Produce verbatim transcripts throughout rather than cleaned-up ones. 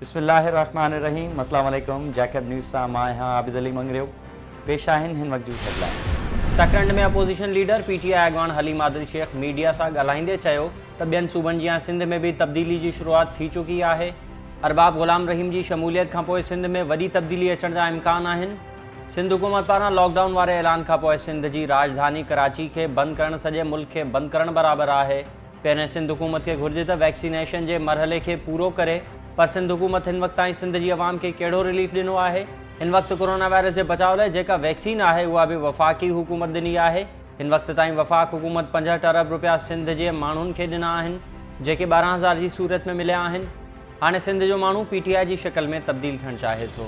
बिस्मिल्लाहिर्रहमानिर्रहीम। अस्सलाम वालेकुम। जैकब न्यूज़ सां मां आहियां आबिद अली मंगरियो। पेश आहिनि हिन वक़्त जूं हेडलाइंस। सकरंड में अपोजिशन लीडर पीटीआई अॻवान हलीम आदिल शेख मीडिया सां ॻाल्हाईंदे चयो त ॿियनि सूबनि जी सिंध में बि तब्दीली जी शुरूआत थी चुकी आहे। अरबाब ग़ुलाम रहीम जी शमूलियत खां पोइ सिंध में वॾी तब्दीली अचण जा इम्कान आहिनि। सिंध हुकूमत पारां लॉकडाउन वारे ऐलान खां पोइ सिंध जी राजधानी कराची खे बंदि करणु सॼे मुल्क खे बंदि करणु बराबरि आहे। पहिरें सिंध हुकूमत खे घुर्जे त वैक्सीनेशन जे मरहले खे पूरो करे, पर सिंध हुकूमत हिन वक़्त ताईं सिंध जी अवाम खे कहिड़ो रिलीफ ॾिनो आहे? हिन वक़्तु कोरोना वायरस जे बचाव लाइ जेका वैक्सीन आहे उहा बि वफ़ाक़ी हुकूमत ॾिनी आहे। हिन वक़्त ताईं वफ़ाक़ हुकूमत पंजहठि अरब रुपया सिंध जे माण्हुनि खे ॾिना आहिनि, जेके ॿारहं हज़ार जी सूरत में मिलिया आहिनि। हाणे सिंध जो माण्हू पीटीआई जी शिकल में तब्दील थियणु चाहे थो।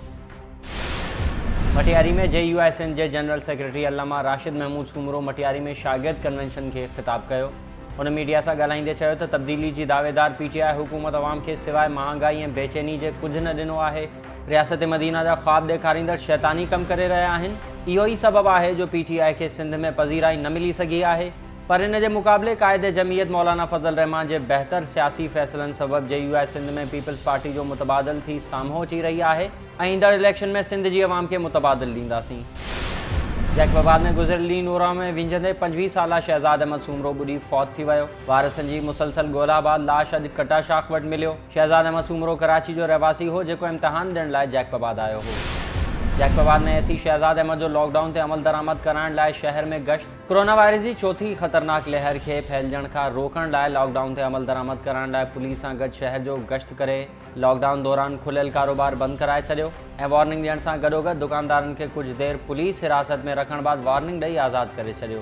मटियारी में जे यू आई सिंध जे जनरल सेक्रेटरी अल्लामा राशिद महमूद सूमरो मटियारी में शागिर्द कन्वेंशन खे ख़िताब कयो। उन मीडिया सां ॻाल्हाईंदे चयो त तब्दीली जी दावेदार पीटीआई हुकूमत अवाम खे सवाइ महांगाई ऐं बेचैनी जे कुझु न ॾिनो आहे। रियासत मदीना जा ख़्वाब ॾेखारींदड़ शैतानी कमु करे रहिया आहिनि। इहो ई सबबु आहे जो पीटीआई खे सिंध में पज़ीराई न मिली सघी आहे। पर इन जे मुक़ाबले क़ाइदे जमीयत मौलाना फज़ल रहमान जे बहितर सियासी फ़ैसिलनि सबबु जे यू आई सिंध में पीपल्स पार्टी जो मुतबादिल थी साम्हूं अची रही आहे ऐं ईंदड़ इलेक्शन में सिंध जी अवाम खे मुतबादिल ॾींदासीं। जैकबाबाद में गुज़िरियल नूरा में विंझंदे पंजवीह साला शहज़ाद अहमद सूमरो ॿुॾी फौत थी वियो। वारसनि जी मुसलसल ॻोल्हा बाद लाश अॼु कटा शाख वटि मिलियो। शहज़ाद अहमद सूमरो कराची जो रहवासी हो जेको इम्तिहान ॾियण लाइ जैकबाबाद आयो हो। जैकबाबाद में एसी शहज़ाद अहमद जो लॉकडाउन ते अमल दरामद कराइण लाइ शहर में गश्त। कोरोना वायरस जी चौथी ख़तरनाक लहर खे फैलजण खां रोकण लाइ लॉकडाउन ते अमल दरामद कराइण लाइ पुलिस सां गॾु शहर जो गश्त करे लॉकडाउन दौरान खुलियल कारोबार बंदि कराए छॾियो ऐं वार्निंग ॾियण सां गॾोगॾु दुकानदारनि खे कुझु देरि पुलिस हिरासत में रखण बाद वार्निंग ॾेई आज़ादु करे छॾियो।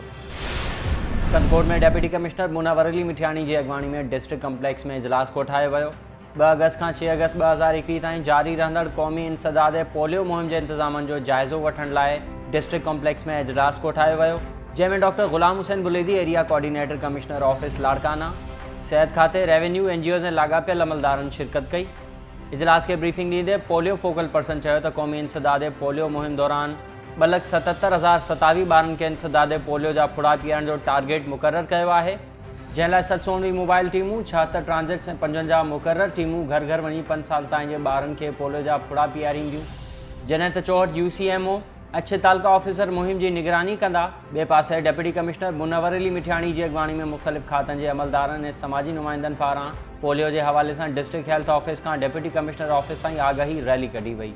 कनकोट में डेप्यूटी कमिश्नर मुनवर अली मिठियाणी जी अॻवानी में डिस्ट्रिक्ट कम्प्लेक्स में इजलास कोठायो वियो। ॿ अगस्त खां छह अगस्त ॿ हज़ार एकवीह ताईं जारी रहंदड़ क़ौमी इंसदाद पोलियो मुहिम जे इंतज़ामनि जो जाइज़ो वठण लाइ डिस्ट्रिक्ट कॉम्प्लेक्स में इजलास कोठायो वियो, जंहिंमें doctor Ghulam Hussain Buledi area coordinator commissioner office Larkana, सिहत खाते, रेवेन्यू, एनजीओज़ ऐं लाॻापियल अमलदारनि शिरकत कई। इजलास खे ब्रीफिंग ॾींदे पोलियो फोकल पर्सन चयो त क़ौमी इंसदाद पोलियो मुहिम दौरान ॿ लख सतहतरि हज़ार सतावीह ॿारनि खे इंसदाद पोलियो जा फुड़ा पीआरण जो टारगेट मुक़ररु कयो आहे, जंहिं लाइ सत सौ उणिवीह मोबाइल टीमूं, छाहतरि ट्रांजिट्स ऐं पंजवंजाह मुक़ररु टीमूं घर घर वञी पंज साल ताईं जे ॿारनि खे पोलियो जा फुड़ा पीआरींदियूं। जॾहिं त चौहठि यू सी एम ओ ऐं छह तालका ऑफिसर मुहिम जी निगरानी कंदा। ॿिए पासे डिप्टी कमिश्नर मुनवर अली मिठियाणी जी अॻवानी में मुख़्तलिफ़ खातनि जे अमलदारनि ऐं समाजी नुमाइंदनि पारां पोलियो जे हवाले सां डिस्ट्रिक्ट हेल्थ ऑफिस खां डिप्टी कमिश्नर ऑफिस ताईं आगाही रैली कढी वई।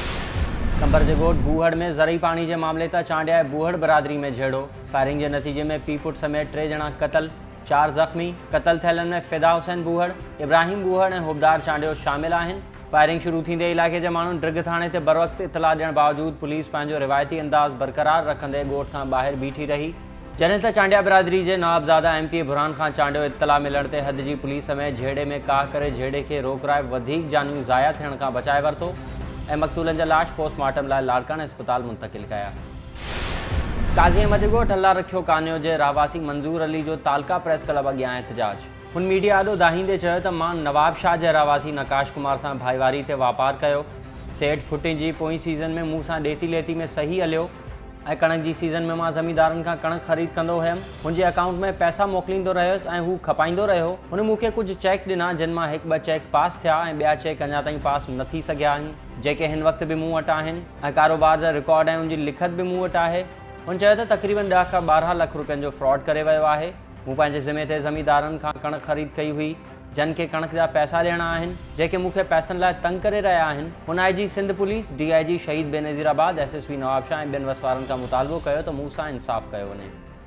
कंबर जे ॻोठ बूहड़ में ज़रई पाणी जे मामले तां चांडिया बूहड़ बरादरी में झेड़ो। फायरिंग जे नतीजे में पीउ पुट समेत टे ॼणा क़तल, चार ज़ख़्मी। क़तल थियलनि में फ़िदा हुसैन बूहड़, इब्राहिम बूहड़ ऐं हुबदार चांडियो शामिल आहिनि। फायरिंग शुरू थींदे इलाइक़े जे माण्हुनि ड्रिग थाणे ते बर वक़्तु इतला ॾियण बावजूदि पुलिस पंहिंजो रिवायती अंदाज़ बरक़रार रखंदे ॻोठ खां ॿाहिरि बीठी रही, जॾहिं त चांडिया बिरादरी जे नवाबज़ादा एम पी बुरहान खां चांडियो इतला मिलण ते हद जी पुलिस समेत झेड़े में काह करे झेड़े खे रोकराए वधीक जानियूं ज़ाया थियण खां बचाए वरितो ऐं मक़तूलनि जा लाश पोस्टमार्टम लाइ लाड़काना इस्पताल मुंतक़िल कया। काज़ी अहमद ॻोठ अल्लाह रखियो कान्यो जे रहवासी मंज़ूर अली जो तालका प्रेस क्लब अॻियां एहतजाज। हुन मीडिया आॾो दाहींदे चयो त मां नवाब शाह जे रहवासी नकाश कुमार सां भाईवारी ते वापारु कयो। सेठ फुटिन जी पोइ सीज़न में मूं सां ॾेती लेती में सही हलियो ऐं कणक जी सीज़न में मां ज़मींदारनि खां कणक ख़रीद कंदो हुयमि। हुनजे अकाउंट में पैसा मोकिलींदो रहियुसि ऐं हू खपाईंदो रहियो। हुन मूंखे कुझु चेक ॾिना, जिन मां हिकु ॿ चेक पास थिया ऐं ॿिया चेक अञा ताईं पास न थी सघिया आहिनि, जेके हिन वक़्तु बि मूं वटि आहिनि ऐं कारोबार जा रिकॉर्ड ऐं उनजी लिखत बि मूं वटि आहे। हुन चयो त तक़रीबन ॾह खां ॿारहं लख रुपयनि जो फ्रॉड करे वियो आहे। मूं पंहिंजे ज़िमे ते ज़मींदारनि खां कणक ख़रीद कई हुई, जन खे कणक जा पैसा ॾियणा आहिनि, जेके मूंखे पैसनि लाइ तंग करे रहिया आहिनि। हुन I G Sindh police, D I G Shaheed Benazirabad, S S P Nawab Shah ऐं ॿियनि वसवारनि खां मुतालबो कयो त मूं सां इंसाफ़ कयो वञे।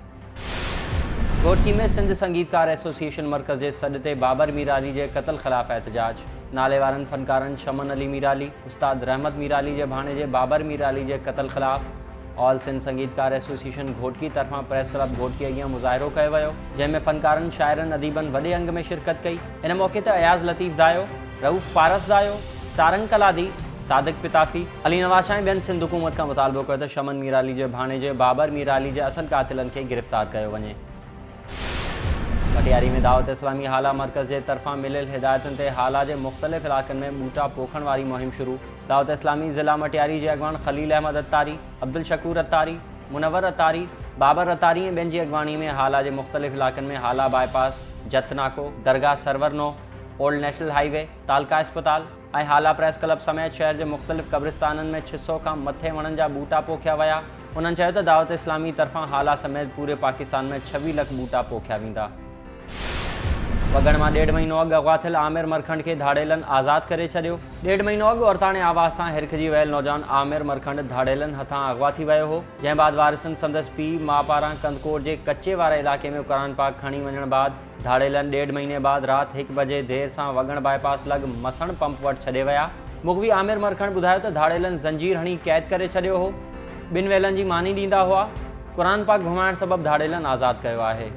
घोटकी में सिंध संगीतकार एसोसिएशन मर्कज़ जे सॾ ते बाबर मीराली जे क़तल ख़िलाफ़ एहतजाज। नाले वारनि फ़नकारनि शमन अली मीराली, उस्ताद रहमत मीराली जे भाणे जे बाबर मीराली जे क़तल ख़िलाफ़ ऑल सिंध संगीतकार एसोसिएशन घोटकी तरफ़ां प्रेस क्लब घोटकी अॻियां मुज़ाहिरो कयो वियो, जंहिंमें फ़नकारनि, शाइरनि, अदीबनि वॾे अंग में शिरकत कई। इन मौक़े ते अयाज़ लतीफ़ दायो, रऊफ़ पारस दायो, सारंग कलादी, सादिक पिताफ़ी, अली नवाज़ शाह ऐं ॿियनि सिंध हुकूमत खां मुतालबो कयो त शमन मीराली जे भाणे जे बाबर मीराली जे असल कातिलनि खे गिरफ़्तार कयो वञे। मटियारी में दावत इस्लामी हाला मर्कज़ जे तरफ़ां मिलियल हिदायतुनि ते हाला जे मुख़्तलिफ़ इलाइक़नि में ॿूटा पोखण वारी मुहिम शुरू। दावत इस्लामी ज़िला मटियारी जे अॻवान ख़लील अहमद अत्तारी, अब्दुल शकूर अत्तारी, मुनवर अत्तारी, बाबर अत्तारी ऐं ॿियनि जी अॻवानी में हाला जे मुख़्तलिफ़ इलाइक़नि में हाला बाईपास, जत नाको, दरगाह Sarwar Nooh, old national highway, taluka अस्पताल, ऐं हाला प्रेस क्लब समेत शहर के मुख़्तलिफ़ क़ब्रिस्ताननि में छह सौ खां मथे वणनि जा बूटा पोखिया विया। उन्हनि चयो त दावत इस्लामी तरफ़ां हाला समेत पूरे पाकिस्तान में छवीह लख बूटा पोखिया वेंदा। वगण में डेढ़ महीनो अॻु अगवा थियल आमिर मरखंड के धाड़ेलन आज़ाद करे छॾियो। डेढ़ महीनो अॻु औरताणे आवाज़ सां हिरखिजी वियल नौजवान आमिर मरखंड धाड़ेलन हथां अगवा थी वियो हो, जंहिं बाद वारिसनि संदसि पीउ माउ पारां कंदकोट के कच्चे वारे इलाके में क़ुरान पाक खणी वञण बाद धाड़ेलन डेढ़ महीने बाद रात एक बजे देर सां वगण बाईपास लॻ मसण पंप वटि छॾे विया। मुखबी आमिर मरखंड ॿुधायो त धाड़ेलन ज़ंजीर हणी क़ैद करे छॾियो हो। ॿिनि वेलनि जी मानी ॾींदा हुआ। क़ुरान पाक घुमाइण सबबि धाड़ेलन आज़ाद कयो आहे।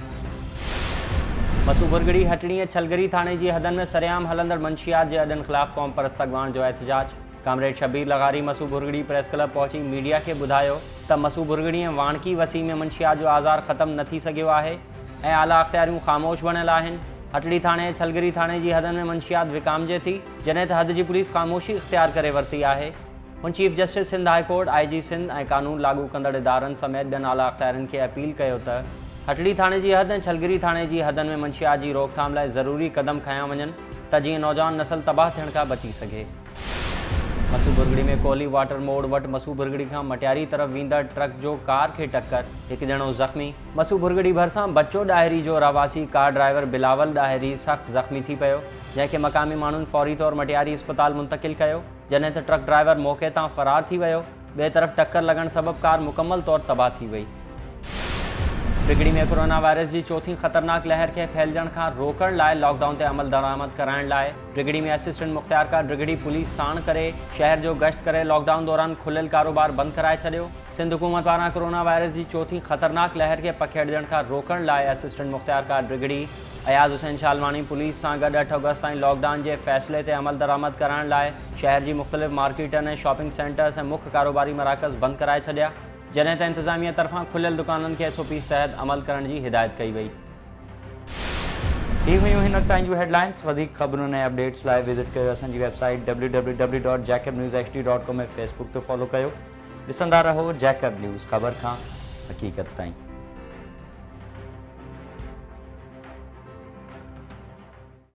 मसूबुरगड़ी हटड़ी छलगरी थाने की हदन में सरेआम हलंदड़ मंशियात के अॾनि ख़िलाफ़ क़ौम परस्त अॻवान जो एहतजाज। कामरेड शबीर लगारी मसूबुरगड़ी प्रेस क्लब पहुंची मीडिया के बुधायो त मसूबुरगड़ी ऐं वाणकी वसी में मंशियात जो आज़ार ख़त्म न थी सघियो आहे ऐं आला अख़्तियारियूं ख़ामोश बणियल आहिनि। हटड़ी थाने छलगरी थाने की हदन में मंशियात विकामजे थी, जॾहिं त हद जी पुलिस ख़ामोशी इख्तियार करे वरिती आहे। हुन chief justice Sindh high court, I G Sindh ऐं कानून लागू कंदड़ इदारनि समेत ॿियनि आला अख़्तियारनि खे अपील कयो त हटड़ी थाने की हद ऐं छलगरी थाने की हदन में मंशियात की रोकथाम लाइ ज़रूरी कदम खया वञनि त जीअं नौजवान नस्ल तबाह थियण खां बची सघे। मसूबुरगड़ी में कोहली वाटर मोड़ वटि मसूबुरगड़ी खां मटियारी तरफ़ वेंदड़ ट्रक जो कार के टक्कर, एक ॼणो ज़ख़्मी। मसूबुरगड़ी भरिसां बच्चो ॾाहिरी जो रवासी कार ड्राइवर बिलावल ॾाहिरी सख़्त ज़ख़्मी थी पियो, जंहिंखे मक़ामी माण्हुनि फौरी तौर मटियारी अस्पताल मुंतक़िल कयो, जॾहिं त ट्रक ड्राइवर मौक़े तां फ़रार थी वियो। ॿिए तरफ़ टक्कर लॻण सबबि कार मुकम्मल तौर तबाह थी वई। ट्रिगड़ी में कोरोना वायरस की चौथी ख़तरनाक लहर के फैलजण खां रोकण लाइ लॉकडाउन ते अमल दरामद कराइण लाइ ट्रिगड़ी में असिस्टेंट मुख्तियार का ट्रिगड़ी पुलिस साण करे शहर जो गश्त करे लॉकडाउन दौरान खुलियल कारोबार बंद कराए छॾियो। सिंध हुकूमत पारां कोरोना वायरस की चौथी ख़तरनाक लहर के पखेड़जण खां रोकण लाइ असिस्टेंट मुख्तियार का ट्रिगड़ी अयाज़ हुसैन शालवानी पुलिस सां गॾु अठ अगस्त ताईं लॉकडाउन के फैसले ते अमल दरामद कराइण लाइ शहर की मुख़्तलिफ़ मार्केटनि ऐं शॉपिंग सेंटर्स ऐं मुख्य कारोबारी मराकज़ बंद कराए छॾिया, जॾहिं त इंतज़ामिया तरफ़ां खुलियल दुकाननि के एस ओ पीस तहत अमल करण की हिदायत कई वई। ही हुयूं हिन वक़्त ताईं जूं हेडलाइंस। वधीक ख़बरुनि ऐं अपडेट्स लाइ विज़िट कयो असांजी website W W W dot Jacob news H D dot com ऐं फेसबुक ते फॉलो कयो। ॾिसंदा रहो जैकब न्यूज़, ख़बर खां हक़ीक़त ताईं।